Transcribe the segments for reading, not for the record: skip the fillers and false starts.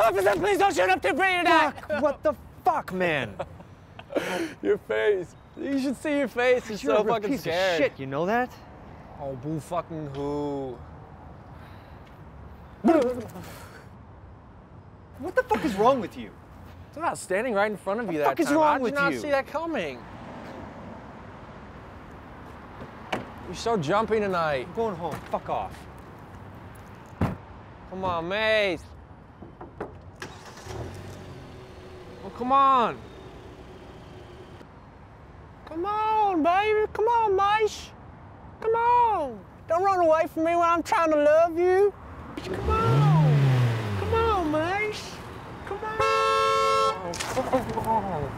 officer, please don't shoot up to bring that. Fuck, what the fuck, man? Your face. You should see your face. You're so fucking piece scared. of shit, you know that? Oh, boo fucking who? What the fuck is wrong with you? It's about standing right in front of you that time. What the fuck is wrong How'd with you not you? see that coming? You're so jumpy tonight. I'm going home. Fuck off. Come on, Mace. Oh, come on. Come on, baby. Come on, Mace. Come on. Don't run away from me when I'm trying to love you. Come on. Come on, Mace. Come on. Come on.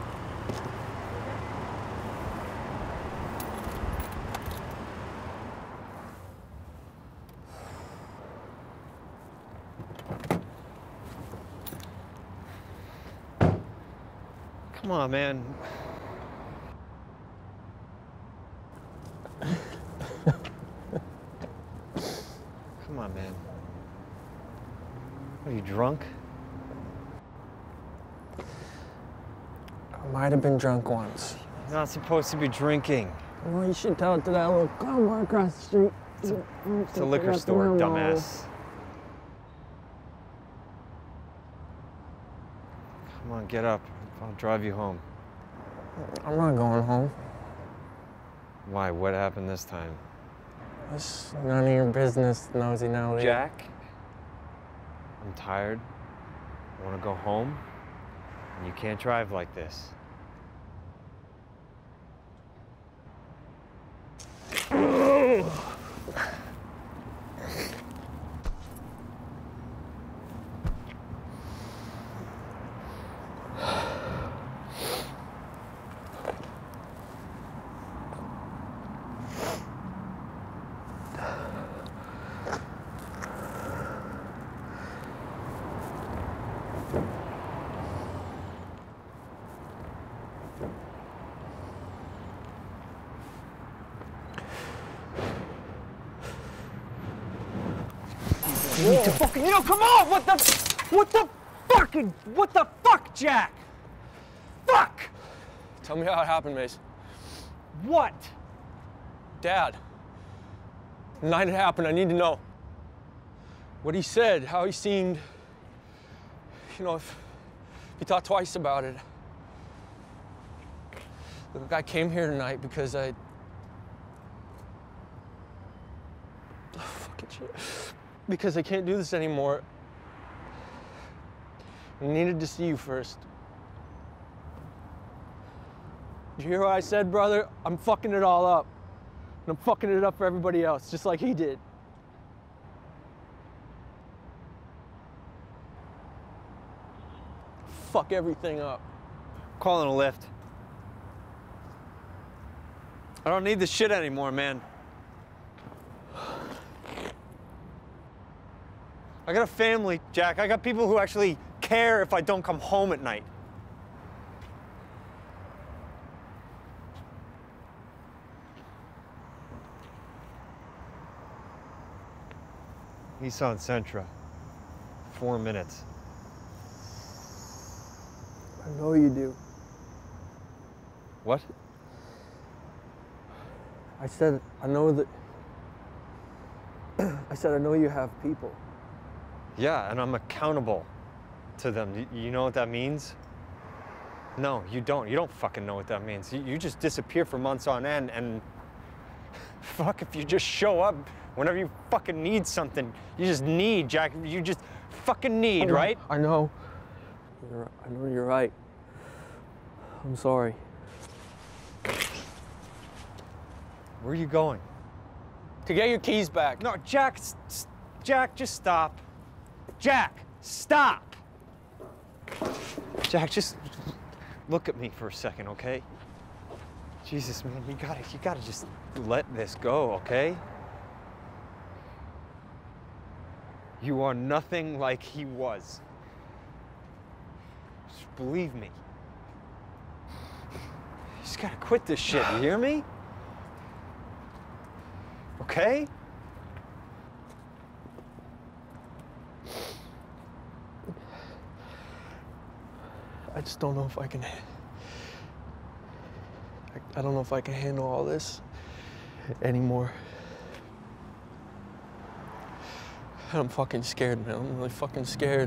Come on, man. Come on, man. Are you drunk? I might have been drunk once. You're not supposed to be drinking. Well, you should tell it to that little cowboy across the street. It's a liquor store, dumbass. Come on, get up. I'll drive you home. I'm not going home. Why? What happened this time? It's none of your business, nosy Nelly. Jack, I'm tired. I want to go home. And you can't drive like this. You need to fucking, come on! What the fuck, Jack? Fuck! Tell me how it happened, Mace. What? Dad. The night it happened, I need to know. What he said, how he seemed. You know, if he thought twice about it. Look, I came here tonight because I... Oh, fucking shit. Because I can't do this anymore. I needed to see you first. Did you hear what I said, brother? I'm fucking it all up. And I'm fucking it up for everybody else, just like he did. Fuck everything up. Calling a lift. I don't need this shit anymore, man. I got a family, Jack. I got people who actually care if I don't come home at night. Nissan Sentra. 4 minutes. I know you do. What? I said, I know that... I said, I know you have people. Yeah, and I'm accountable to them. You know what that means? No, you don't. You don't fucking know what that means. You just disappear for months on end, and fuck if you just show up whenever you fucking need something. You just need, Jack. You just fucking need, right? I know. I know you're right. I'm sorry. Where are you going? To get your keys back. No, Jack, Jack, just stop. Jack, stop! Jack, just look at me for a second, okay? Jesus, man, you gotta just let this go, okay? You are nothing like he was. Just believe me. You just gotta quit this shit, you hear me? Okay? I just don't know if I can. I don't know if I can handle all this anymore. I'm fucking scared, man. I'm really fucking scared.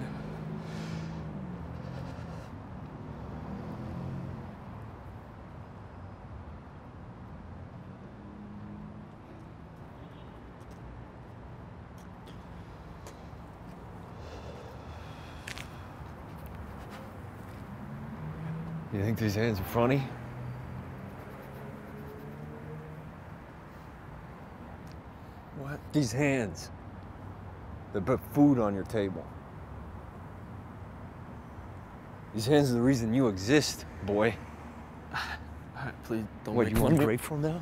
You think these hands are funny? What? These hands. They put food on your table. These hands are the reason you exist, boy. Alright, please don't What, make you fun of me. ungrateful now?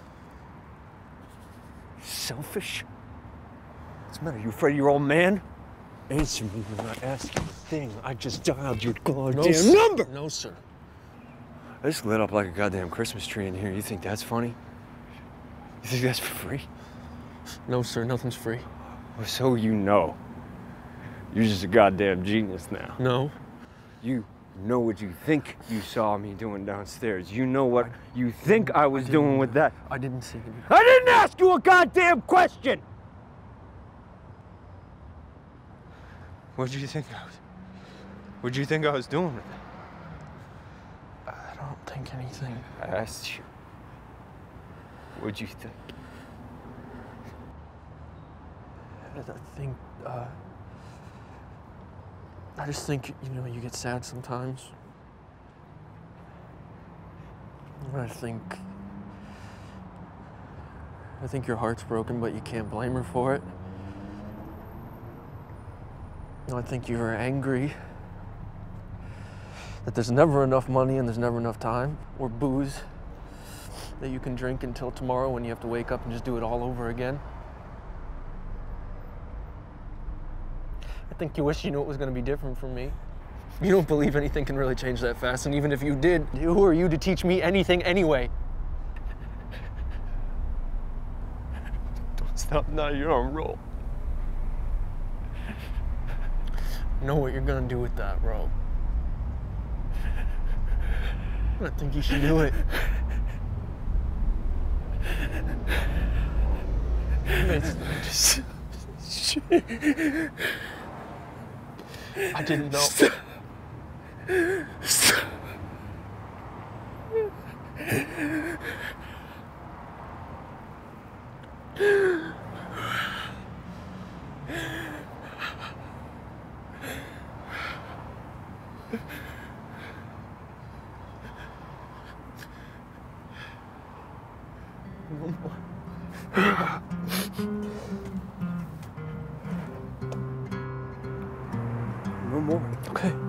Selfish? What's the matter? You afraid of your old man? Answer me when I ask you a thing. I just dialed your goddamn number! No, sir. I just lit up like a goddamn Christmas tree in here. You think that's funny? You think that's for free? No, sir, nothing's free. Well, so you know. You're just a goddamn genius now. No. You know what you think you saw me doing downstairs. You know what you think I was doing with that. I didn't see him. I didn't ask you a goddamn question! What did you think I was? What did you think I was doing with it? I don't think anything. I asked you. What'd you think? I think, I just think, you know, you get sad sometimes. And I think your heart's broken, but you can't blame her for it. I think you're angry that there's never enough money and there's never enough time or booze that you can drink until tomorrow when you have to wake up and just do it all over again. I think you wish you knew it was going to be different from me. You don't believe anything can really change that fast, and even if you did, who are you to teach me anything anyway? Don't stop now, you're on roll. Know what you're gonna do with that, bro. I think you should do it. I didn't know. Stop. Stop. No more. No more. Okay.